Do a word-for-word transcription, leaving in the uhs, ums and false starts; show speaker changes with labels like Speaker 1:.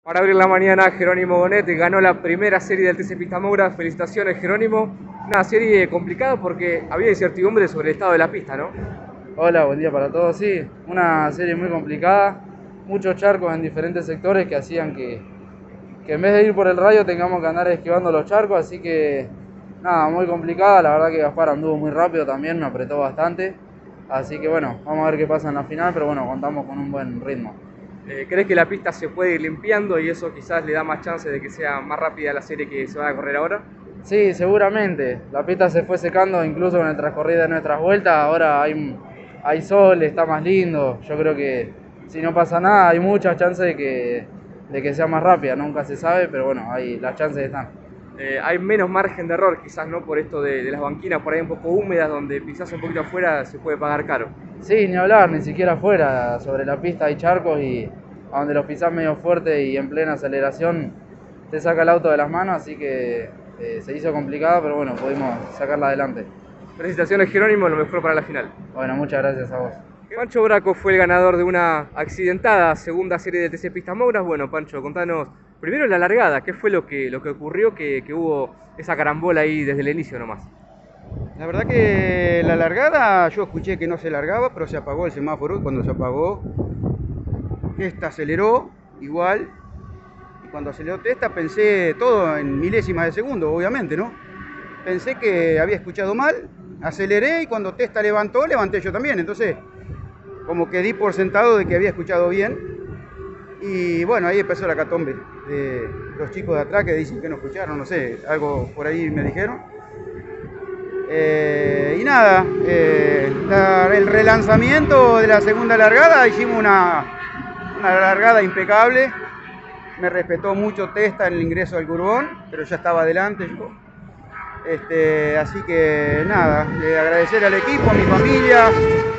Speaker 1: Para abrir la mañana, Jerónimo Bonet ganó la primera serie del T C Pista Moura. Felicitaciones, Jerónimo. Una serie complicada porque había incertidumbre sobre el estado de la pista, ¿no?
Speaker 2: Hola, buen día para todos. Sí, una serie muy complicada, muchos charcos en diferentes sectores que hacían que, que en vez de ir por el radio tengamos que andar esquivando los charcos, así que nada, muy complicada. La verdad que Gaspar anduvo muy rápido también, me apretó bastante, así que bueno, vamos a ver qué pasa en la final, pero bueno, contamos con un buen ritmo.
Speaker 1: Eh, ¿Crees que la pista se puede ir limpiando y eso quizás le da más chance de que sea más rápida la serie que se va a correr ahora?
Speaker 2: Sí, seguramente. La pista se fue secando incluso con el transcurrir de nuestras vueltas. Ahora hay, hay sol, está más lindo. Yo creo que si no pasa nada, hay muchas chances de que, de que sea más rápida. Nunca se sabe, pero bueno, ahí las chances están.
Speaker 1: Eh, hay menos margen de error quizás, ¿no? Por esto de, de las banquinas por ahí un poco húmedas, donde pisás un poquito afuera se puede pagar caro.
Speaker 2: Sí, ni hablar, ni siquiera afuera. Sobre la pista hay charcos y a donde los pisás medio fuerte y en plena aceleración te saca el auto de las manos, así que eh, se hizo complicado, pero bueno, pudimos sacarla adelante.
Speaker 1: Felicitaciones, Jerónimo, lo mejor para la final.
Speaker 2: Bueno, muchas gracias a vos.
Speaker 1: Pancho Braco fue el ganador de una accidentada segunda serie de T C Pistas Mouras. Bueno, Pancho, contanos primero la largada, ¿qué fue lo que, lo que ocurrió que, que hubo esa carambola ahí desde el inicio nomás?
Speaker 3: La verdad que la largada, yo escuché que no se largaba, pero se apagó el semáforo y cuando se apagó, Testa aceleró igual, y cuando aceleró Testa pensé todo en milésimas de segundo, obviamente, ¿no? Pensé que había escuchado mal, aceleré y cuando Testa levantó, levanté yo también, entonces como que di por sentado de que había escuchado bien y bueno, ahí empezó la catombe de los chicos de atrás que dicen que no escucharon, no sé, algo por ahí me dijeron. Eh, y nada, eh, la, el relanzamiento de la segunda largada, hicimos una, una largada impecable, me respetó mucho Testa en el ingreso al curbón, pero ya estaba adelante yo. Este, así que nada, eh, agradecer al equipo, a mi familia,